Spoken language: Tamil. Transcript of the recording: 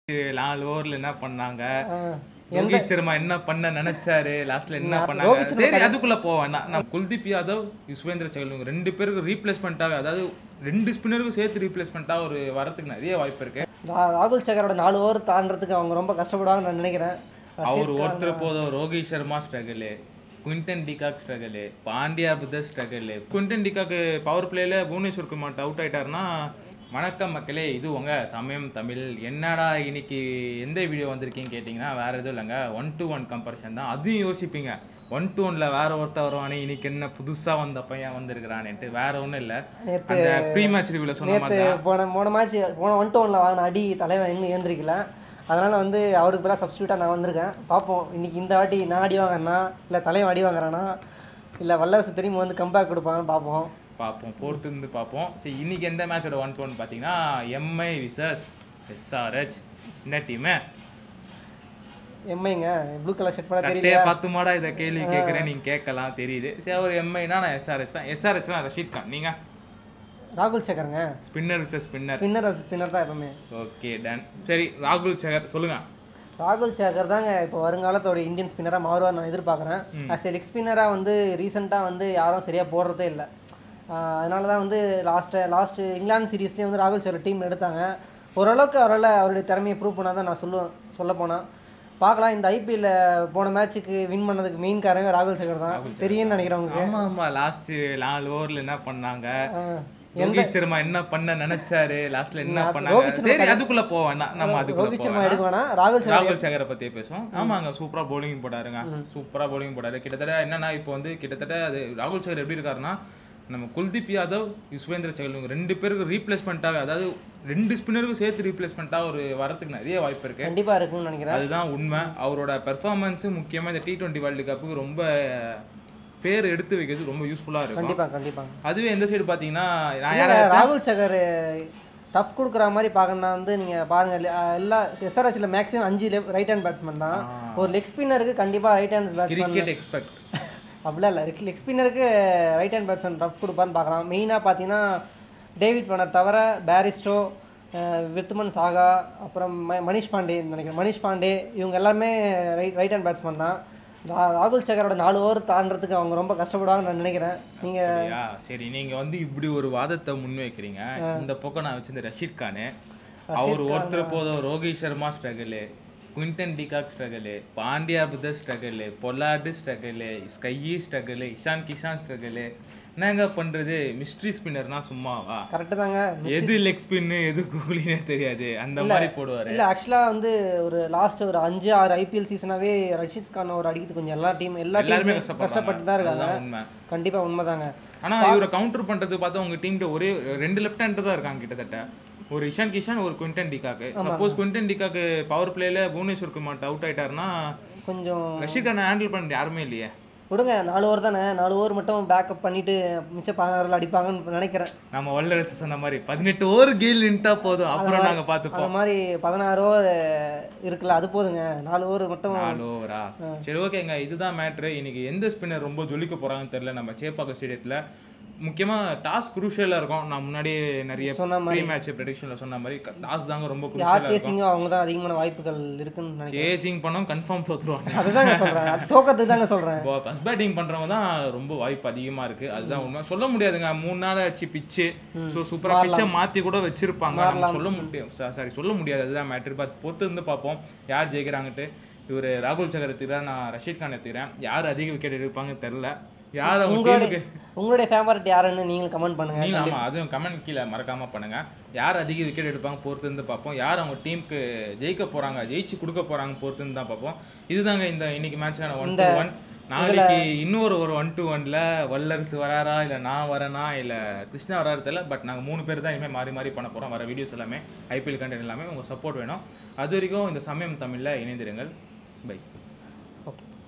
4 ஓவர்ல என்ன பண்ணாங்க, ரோஹித் சர்மா என்ன பண்ண நினைச்சாரு, லாஸ்ட்ல என்ன பண்ணாங்க, சரி அதுக்குள்ள போவேன். நான் குல்தீப் யாதவ், யுஸ்வேந்திர சஹல் இவங்க 2 பேருக்கு ரீப்ளேஸ்மெண்ட்டாக, அதாவது 2 ஸ்பின்னருக்கும் சேர்த்து ரீப்ளேஸ்மெண்ட்டாக ஒரு வரத்துக்கு நிறைய வாய்ப்பு இருக்கு. ராகுல் சகரோட 4 ஓவர் தாண்டறதுக்கு அவங்க ரொம்ப கஷ்டப்படுவாங்கன்னு நான் நினைக்கிறேன். அவர் ஒருத்தர் போதும். Rohit Sharma struggle, Quinton de Kock struggle, Pandya புத்தர் ஸ்ட்ரகிள். குவிண்டன் டிகாக் பவர் பிளேல புவனேஸ்வர் குமார் அவுட் ஆயிட்டாருன்னா, வணக்கம் மக்களே, இது உங்க சமயம் தமிழ். என்னடா இன்னைக்கு எந்த வீடியோ வந்திருக்கீங்கன்னு கேட்டிங்கன்னா வேற எதுவும் இல்லைங்க, 1-to-1 கம்பேரிஷன் தான். அதையும் யோசிப்பீங்க, 1-to-1ல வேற ஒருத்தர் வருவானே, இன்னைக்கு என்ன புதுசா வந்த பையன் வந்திருக்கிறான்ட்டு. வேற ஒன்றும் இல்லை, அந்த ப்ரீ மேட்ச் ரிவ்யூல சொன்ன மாதிரி போன மேட்ச் 1-to-1ல வாங்கின அடி தலைவன் இன்னும் ஏந்திரிக்கல. அதனால் வந்து அவருக்கு பதிலாக சப்ஸ்டியூட்டாக நான் வந்திருக்கேன். பார்ப்போம் இன்னைக்கு இந்த வாட்டி நான் அடி வாங்குறேன்னா, இல்லை தலைவன் அடி வாங்குறானா, இல்லை வல்லரசு திரும்பி வந்து கம்பேக் கொடுப்பாங்கன்னு பார்ப்போம். பொறுத்து இருந்து பார்ப்போம். சரி, இன்னைக்கு எந்த மேட்சோட 1-to-1 பார்த்தீங்கன்னா எம்ஐ விசஸ் எஸ்ஆர்ஹெச். என்ன டீமு? எம்ஐங்க, ப்ளூ கலர் ஷர்ட் போட தெரியல. பார்த்து மாடா இதை கேள்வி கேட்குறேன், நீங்கள் கேட்கலாம், தெரியுது. சரி, அவர் எம்ஐனா நான் எஸ்ஆர்ஹெச் தான். எஸ்ஆர்ஹெச்னா ரஷீத் கான், நீங்கள் ராகுல் சகருங்க. Spinner versus spinner. ஸ்பின்னர் தான் எப்பவுமே. Okay done. சரி, ராகுல் சகர் சொல்லுங்கள். ராகுல் சகர் தாங்க இப்போ வருங்காலத்தோட இந்தியன் ஸ்பின்னராக மாறுவார் நான் எதிர்பார்க்குறேன். ஆஸ் ஏ லெக் ஸ்பின்னராக வந்து ரீசெண்டாக வந்து யாரும் சரியாக போடுறதே இல்லை. அதனால தான் வந்து லாஸ்ட்டு இங்கிலாந்து சீரீஸ்லேயே வந்து ராகுல் சகர் டீம் எடுத்தாங்க. ஓரளவுக்கு அவருடைய திறமையை ப்ரூவ் பண்ணால் தான் நான் சொல்ல போனால் பார்க்கலாம். இந்த ஐபிஎல்ல போன மேட்ச்சுக்கு வின் பண்ணதுக்கு மெயின் காரணமே ராகுல் சகர் தான் தெரியும்னு நினைக்கிறவங்களுக்கு. ஆமாம், லாஸ்ட்டு 4 ஓவரில் என்ன பண்ணாங்க, ரோஹித் சர்மா என்ன பண்ண நினைச்சாரு, லாஸ்ட்ல என்ன பண்ணாங்க, சரி அதுக்குள்ள போவேன். நம்ம அதுக்குள்ள ரோஹித் சர்மா எடுக்க வேணாம், ராகுல் சகரை பத்தியே பேசுவோம். ஆமாங்க, சூப்பரா பவுலிங் போட்டாருங்க, சூப்பரா பவுலிங் போட்டாரு. கிட்டத்தட்ட என்னன்னா, இப்போ வந்து கிட்டத்தட்ட அது ராகுல் சகர் எப்படி இருக்காருன்னா, நம்ம குல்தீப் யாதவ், யுஸ்வேந்திர சஹல் இவங்க 2 பேருக்கு ரீப்ளேஸ்மெண்ட்டாக, அதாவது 2 ஸ்பின்னருக்கும் சேர்த்து ரீப்ளேஸ்மெண்ட்டாக ஒரு வரத்துக்கு நிறைய வாய்ப்பு இருக்கு. கண்டிப்பா இருக்குன்னு நினைக்கிறேன். அதுதான் உண்மை. அவரோட பெர்ஃபார்மன்ஸ் முக்கியமாக இந்த T20 வேர்ல்டு கப்புக்கு ரொம்ப பேர் எடுத்து வைக்கிறது ரொம்ப யூஸ்ஃபுல்லாக இருக்கும். கண்டிப்பா. அதுவே எந்த சைடு பார்த்தீங்கன்னா, ராகுல் சகர் டஃப் கொடுக்குற மாதிரி பார்க்கணுன்னா வந்து நீங்கள் பாருங்கள், எல்லா எஸ்ஆர்ஹெச்சில் மேக்ஸிமம் 5 ரைட் ஹேண்ட் பேட்ஸ்மேன் தான். ஒரு லெக் ஸ்பின்னருக்கு கண்டிப்பாக ரைட் ஹேண்ட் பேட்ஸ்மேன் எக்ஸ்பெக்ட் அப்படிலாம் இல்லை. லெக் ஸ்பின்னருக்கு ரைட் ஹேண்ட் பேட்ஸ்மேன் டஃப் கொடுப்பான்னு பார்க்கலாம். மெயினாக பார்த்தீங்கன்னா டேவிட் வார்னர் தவிர பேரிஸ்டோ, விருத்துமன் சாகா, அப்புறம் மணிஷ் பாண்டே நினைக்கிறேன், மணிஷ் பாண்டே இவங்க எல்லாமே ரைட் ஹேண்ட் பேட்ஸ்மேன் தான். ராகுல் சகரோட 4 ஓவர் தாண்டறதுக்கு அவங்க ரொம்ப கஷ்டப்படுவாங்கன்னு நான் நினைக்கிறேன். சரி, நீங்க வந்து இப்படி ஒரு வாதத்தை முன்வைக்கிறீங்க. இந்த பக்கம் நான் வச்சிருந்த ரஷீத் கான், அவர் ஒருத்தர் போதும். Rohit Sharma struggle, Quinton de Kock struggle, Pandya புத்தர் struggle, Pollard struggle, SKY struggle, Ishan Kishan struggle. என்னங்க பண்றது, மிஸ்ட்ரி ஸ்பின்னர்னா சும்மாவா? கரெக்ட் தாங்க. எது லெக் ஸ்பின்னு எது கூலினே தெரியாது, அந்த மாதிரி போடுவாரு. இல்லை ஆக்சுவலாக வந்து ஒரு லாஸ்ட் ஒரு 5-6 ஐபிஎல் சீசனாவே ரஷீத் கான் ஒரு அடிக்கிறது கொஞ்சம் எல்லாருமே கஷ்டப்பட்டு தான் இருக்காங்க. கண்டிப்பாக உண்மைதாங்க. ஆனால் இவரை கவுண்டர் பண்ணுறது பார்த்தா உங்கள் டீம்கிட்ட ஒரே 2 லெஃப்ட் ஹேண்டர் தான் இருக்காங்க கிட்டத்தட்ட. ஒரு இஷான் கிஷான், ஒரு Quinton de Kock. Suppose Quinton de Kock power பிளேல புவனேஸ்வர் குமார் அவுட் ஆயிட்டாருன்னா கொஞ்சம் ரஷீத் கானை ஹேண்டில் பண்ண யாருமே இல்லையே. விடுங்க, 4 ஓவர் தானே, 4 ஓவர் மட்டும் பேக்கப் பண்ணிட்டு மிச்சம் 16 அடிப்பாங்கன்னு நினைக்கிறேன். நம்ம வல்லரசு சொன்ன மாதிரி 18 ஓவர் கேல் நின்ட்டா போதும், அப்புறம் நாங்கள் பார்த்துப்போம். அந்த மாதிரி 16 ஓவர் இருக்குல்ல, அது போதுங்க. 4 ஓவர் மட்டும். 4 ஓவரா? சரி, ஓகேங்க. இதுதான் மேட்ரு. இன்னைக்கு எந்த ஸ்பின்னர் ரொம்ப ஜொலிக்க போறாங்கன்னு தெரியல. நம்ம சேப்பாக்கம் ஸ்டேடியத்தில் முக்கியமாக டாஸ் குரூஷியலாக இருக்கும். நான் முன்னாடியே நிறைய ப்ரீ மேட்ச் ப்ரெடிக்ஷனில் சொன்ன மாதிரி டாஸ் தாங்க ரொம்ப குரூஷியலாக இருக்கும். சேசிங்கோ அவங்க தான் அதிகமான வாய்ப்புகள் இருக்குன்னு நினைக்கிறேன். சேசிங் பண்ணோம் கன்ஃபார்ம் தோற்றுருவாங்க. அதுதாங்க சொல்கிறேன், அது தோக்கிறதுக்கு தாங்க சொல்கிறேன். இப்போ ஃபர்ஸ்ட் பேட்டிங் பண்ணுறவங்க தான் ரொம்ப வாய்ப்பு அதிகமாக இருக்குது. அதுதான் உண்மை. சொல்ல முடியாதுங்க, 3 நாள் ஆச்சு பிச்சு. ஸோ சூப்பராக பிச்சை மாற்றி கூட வச்சுருப்பாங்க, சொல்ல முடியாது. அதுதான் மேட்ரு. பொறுத்து இருந்து பார்ப்போம் யார் ஜெயிக்கிறாங்கட்டு. இவர் ராகுல் சகர் எடுத்துக்கிறேன், நான் ரஷீத் கான் எடுத்துக்கிறேன். யார் அதிக விக்கெட் எடுப்பாங்கன்னு தெரில. யார் உங்களுடைய ஃபேவரட் யாருன்னு நீங்களும் கமெண்ட் பண்ணுங்க. ஆமாம், அதுவும் கமெண்ட் கீழே மறக்காம பண்ணுங்க. யார் அதிக விக்கெட் எடுப்பாங்க பொறுத்து இருந்து பார்ப்போம். யார் அவங்க டீமுக்கு ஜெயிக்க போறாங்க, ஜெயிச்சு கொடுக்க போறாங்க பொறுத்து இருந்து தான் பார்ப்போம். இதுதாங்க இந்த இன்னைக்கு மேட்ச்க்கான 1-to-1. நாளைக்கு இன்னொரு ஒரு 1-to-1ல வல்லரசு வராரா, இல்லை நான் வரேனா, இல்லை கிருஷ்ணா வராரு தெரியல. பட் நாங்கள் 3 பேர் தான் இனிமேல் மாறி மாறி பண்ண போகிறோம். வர வீடியோஸ் எல்லாமே ஐபிஎல் கண்டென்ட் எல்லாமே உங்கள் சப்போர்ட் வேணும். அது வரைக்கும் இந்த சமயம் தமிழில் இணைந்திருங்கள். பை. ஓகே.